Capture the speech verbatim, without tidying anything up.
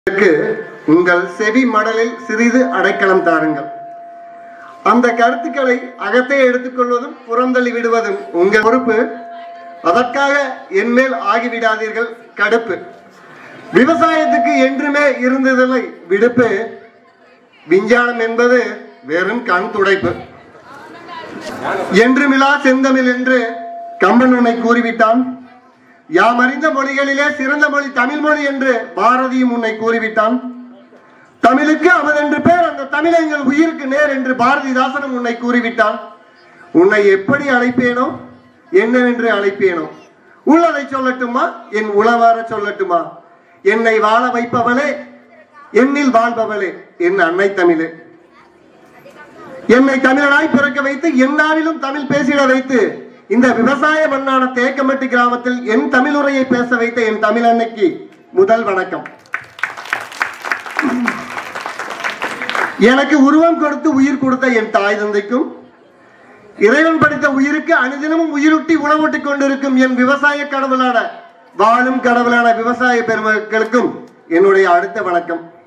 உங்கள் செவி மடலில் சிறிது அடைக்கலம் தாருங்கள். அந்த கருத்துக்களை அகத்தே எடுத்துக்கொள்வதும் புறந்தள்ளி விடுவதும் உங்கள் பொறுப்பு. அதற்காக என்மேல் ஆகிவிடாதீர்கள். கடுப்பு விவசாயத்துக்கு என்றுமே இருந்ததில்லை விடுப்பு. விஞ்ஞானம் என்பது வெறும் கண் துடைப்பு. என்றுமிலா செந்தமிழ் என்று கம்பன் உன்னை கூறிவிட்டான். யாம் அறிந்த மொழிகளிலே சிறந்த மொழி தமிழ் மொழி என்று பாரதியும் உன்னை கூறிவிட்டான். தமிழுக்கு அமதென்று பேர், அந்த தமிழ் எங்கள் உயிருக்கு நேர் என்று பாரதிதாசனும் உன்னை கூறிவிட்டான். உன்னை எப்படி அழைப்பேனோ, என்னவென்று அழைப்பேனோ? உள்ளதை சொல்லட்டுமா, என் உளவார சொல்லட்டுமா? என்னை வாழ வைப்பவளே, என்னில் வாழ்பவளே, என் அன்னை தமிழே. என்னை தமிழனாய் பிறக்க வைத்து எந்நாளிலும் தமிழ் பேசிட வைத்து இந்த விவசாய மண்ணான தேக்கம்பட்டி கிராமத்தில் என் தமிழ் உரையை பேச வைத்த என் தமிழ் அன்னைக்கு முதல் வணக்கம். எனக்கு உருவம் கொடுத்து உயிர் கொடுத்த என் தாய் தந்தைக்கும், இறைவன் படித்த உயிருக்கு அனுதினமும் உயிரூட்டி உணவூட்டி கொண்டிருக்கும் என் விவசாய கடவுளான வாழும் கடவுளான விவசாய பெருமக்களுக்கும் என்னுடைய அடுத்த வணக்கம்.